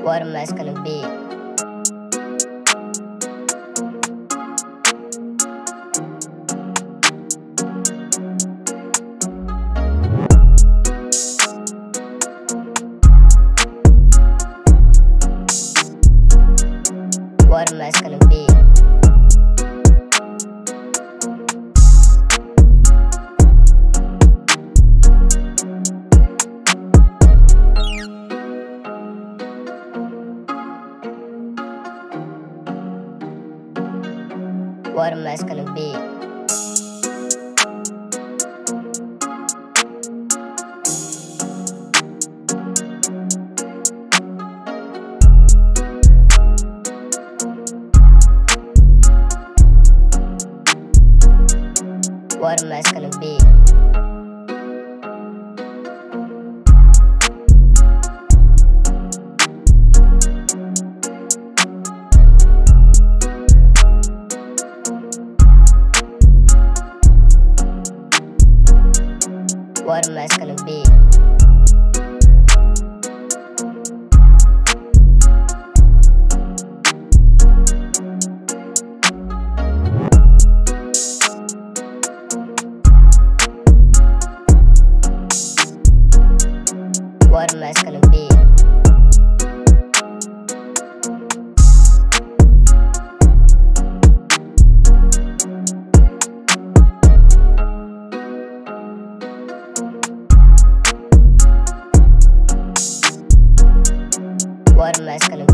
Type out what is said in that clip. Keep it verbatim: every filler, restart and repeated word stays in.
What am I gonna be? What am I gonna be? What am I gonna be? What am I gonna be? What am I gonna be? What am I gonna be? What am I gonna